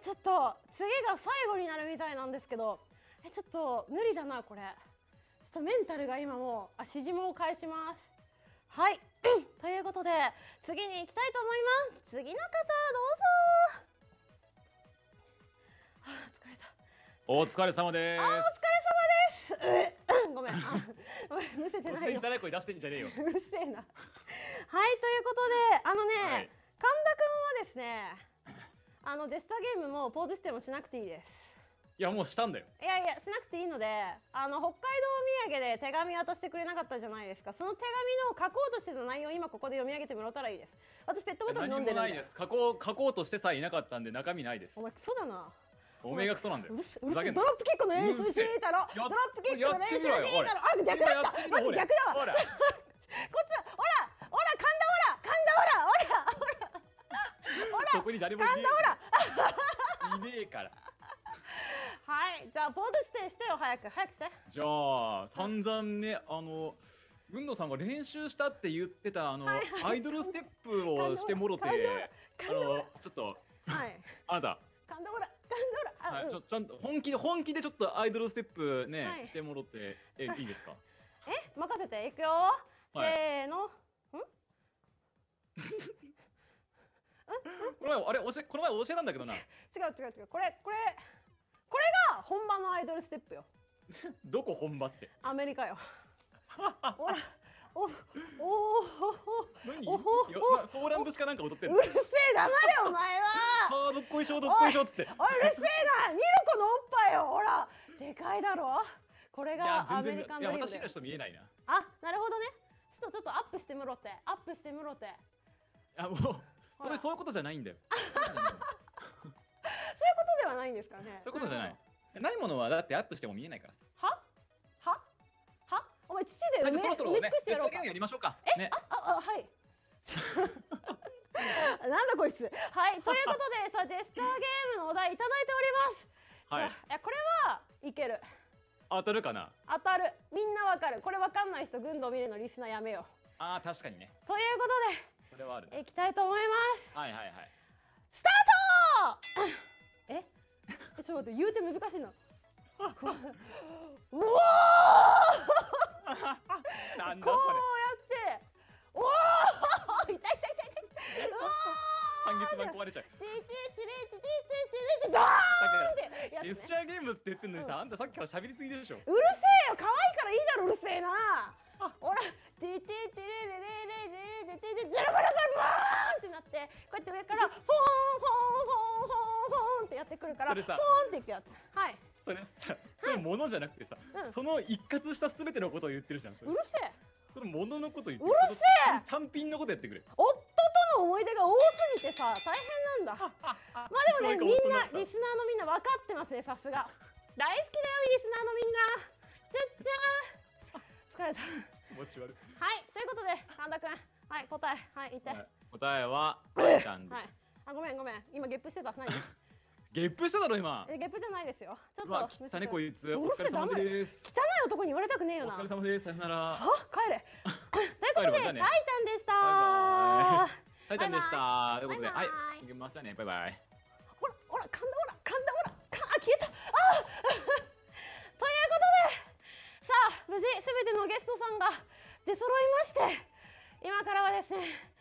ちょっと次が最後になるみたいなんですけど、ちょっと無理だなこれ。ちょっとメンタルが今もう指示を返します。はいということで次に行きたいと思います。次の方どうぞ。疲れた。 お疲れ様です。 お疲れ様です。ごめん、むせてないよ。 汚い声出してんじゃねえよ。 うるせえな。はい、ということで、 はい、 神田くんはですね、デスタゲームもポーズしてもしなくていいです。 いや、もうしたんだよ。 いやいや、しなくていいので、北海道土産で手紙渡してくれなかったじゃないですか。その手紙の書こうとしてた内容を今ここで読み上げてもらったらいいです。私ペットボトル飲んでるんで。 何もないです。書こうとしてさえいなかったんで中身ないです。 お前クソだな。 おめえがクソなんだよ。 うるせえ、ドロップキックの練習してたろ。ドロップキックの練習してたろ。あ、逆だった。待って、逆だわ。こっちは、ほら、神田、 そこに誰もいねえから。 はい、じゃあポーズしてよ、早くして。 じゃあ散々ね、軍野さんが練習したって言ってたアイドルステップをしてもろて、ちょっとあなたちゃんと本気でちょっとアイドルステップねしてもろていいですか？ 任せていくよ。せーの。 この前教えたんだけどな。違う。これが本場のアイドルステップよ。 どこ本場って？ アメリカよ。ほら、 ソーラン節かなんか踊ってる。 うるせえ、黙れお前は。 どっこいしょどっこいしょっつって。 おいうるせえな、ミルコのおっぱいよ、ほら、でかいだろ。これがアメリカの。 いや私の人見えないな。 あ、なるほどね。ちょっとアップしてもろて。 もうそういうことじゃないんだよ。 そういうことではないんですかね。 そういうことじゃない。ないものはだってアップしても見えないからさ。 は？お前父でそろそろね、デスタゲームやりましょうか。はい。 なんだこいつ。はい、ということでさ、デスタゲームのお題いただいております。はい。いや、これはいける。 当たるかな。 当たる。みんなわかる。これわかんない人、軍道見るのリスナーやめよう。 確かにね。 ということで。 それはある。 いきたいと思います。 はい。 スタート。ちょっと待って、言うて難しいな。うわなんだそれ。 こうやって。おお。痛い。 半月板壊れちゃう。 チドーンってやつね。 ジェスチャーゲームって言ってんのにさ、あんたさっきから喋りすぎでしょ。 うるせえよ、可愛いからいいだろ、うるせえな。ほら、テレレレレレレレレレジャラバラバラバーンってなって、こうやって上からフォーンってやってくるから、フォーンっていくやつ。はい。 それさ、それものじゃなくてさ、その一括したすべてのことを言ってるじゃん。 うるせえ。 それもののこと言ってる。 うるせえ。 単品のことやってくれ。 夫との思い出が多すぎてさ、大変なんだ。まあでもね、みんなリスナーのみんな分かってますね、さすが。大好きだよ、リスナーのみんな。疲れた。 気持ち悪い。 はい、ということで、神田くん、はい、答え、言って。 答えは、タイタンです。 はい。ごめん、今ゲップしてた。何？ ゲップしただろ今。 ゲップじゃないですよ。ちょっと。 汚ねこいつ。お疲れ様です。 汚い男に言われたくねえよな。 お疲れ様です。さよなら。 帰れ。ということで、タイタンでした。 タイタンでした。ということで、はい、行きましたね。バイバイ。 ほら、神田、消えた。ということで、さあ、無事すべてのゲストさんが出揃いまして、今からはですね、